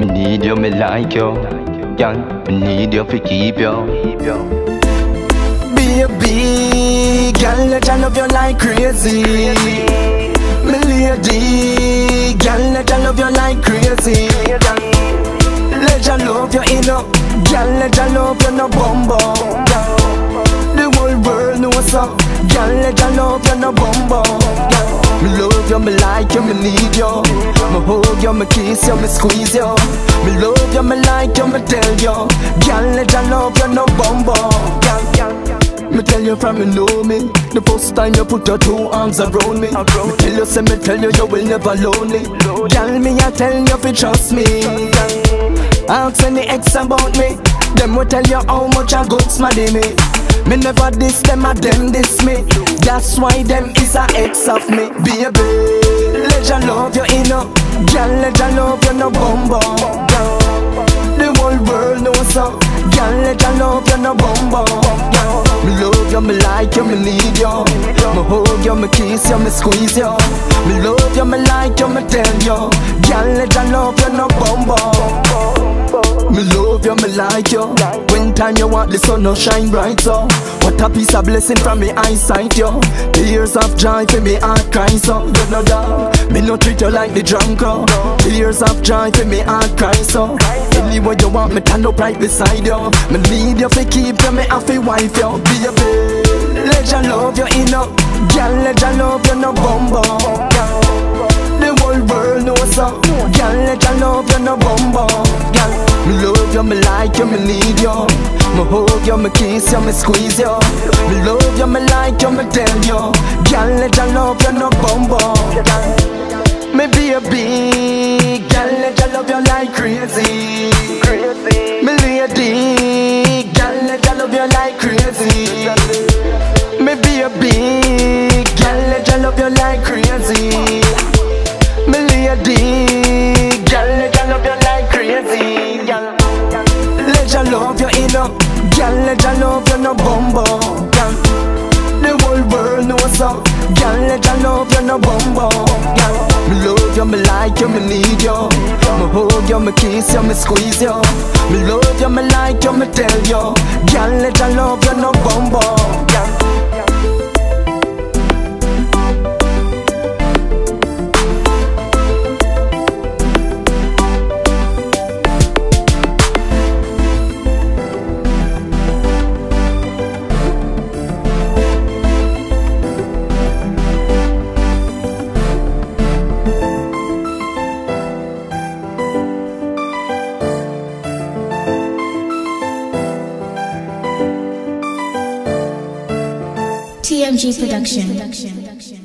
Me need you, me like you. Girl, me need you to keep you. Baby, girl, let I love you like crazy. Me lady, girl, let I love you like crazy. Lejah love you enough, girl, let I love you no bumbo. The whole world knows so, girl, Lejah love you no bumbo. Me love you, me like you, me need you. Me hug you, me kiss you, me squeeze you. Me love you, me like you, me tell you. Girl, Lejah love you no bumbo. Me tell you from you know me. The first time you put your two arms around me. Me tell you, say me tell you, you will never lonely. Girl, me I tell you fi trust me. Ask any ex about me. Them will tell you how much I good smaddy me. Me never diss them or them diss me. That's why them is a ex of me. Baby, Lejah love you enough. Girl, Lejah love you no bumbo. The whole world knows so. Girl, Lejah love you no bumbo. Me love you, me like you, me need you. Me hug you, me kiss you, me squeeze you. Me love you, me like you, me tell you. Girl, Lejah love you no bumbo. Me love you, me like you. When time you want the sun to shine bright so. What a piece of blessing from me eyesight yo. Tears of joy for me heart cry so. You know that me no treat you like the drunk Tears of joy for me heart cry so. Anywhere you want me stand up right beside you. Me need you fi keep you, me have fi wife you. Baby, Lejah love you enough. Girl, Lejah love you no bumbo. The whole world knows so. Girl, Lejah love you no bumbo. Me love you, me like you, me need you. Me hug you, me kiss you, me squeeze you. Me love you, me like you, me tell you. Girl, Lejah love you no bumbo. Me baby, girl, Lejah love you like crazy. Me lady, girl, Lejah love you like crazy. Me baby, girl, Lejah love you like crazy. Me lady, girl, Lejah love you like crazy. Lejah love you enough, girl, Lejah love you no bumbo. The whole world knows so, girl, Lejah love you no bumbo. Me love you, me like you, me need you. Me hug you, me kiss you, me squeeze you. Me love you, me like you, me tell you. Girl, Lejah love you no bumbo. TMG Production.